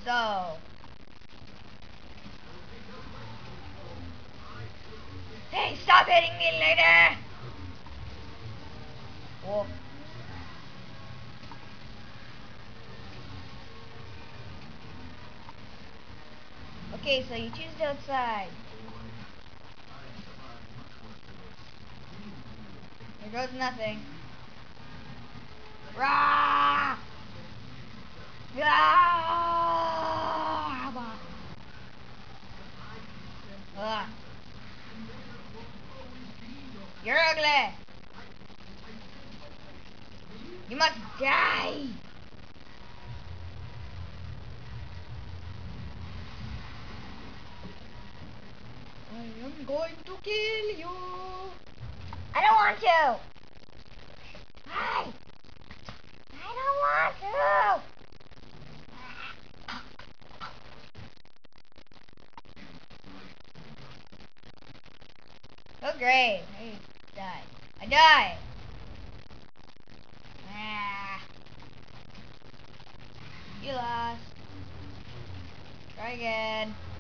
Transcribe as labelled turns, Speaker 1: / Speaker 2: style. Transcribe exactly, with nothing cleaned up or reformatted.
Speaker 1: though. Hey, stop hitting me, lady! Oh. Okay, so you choose the outside. There goes nothing. Rah! Ah! Ah. You're ugly. You must die. I am going to kill you. I don't want to. Hi. I don't want to. Oh great. I died. I died. Ah. You lost. Try again.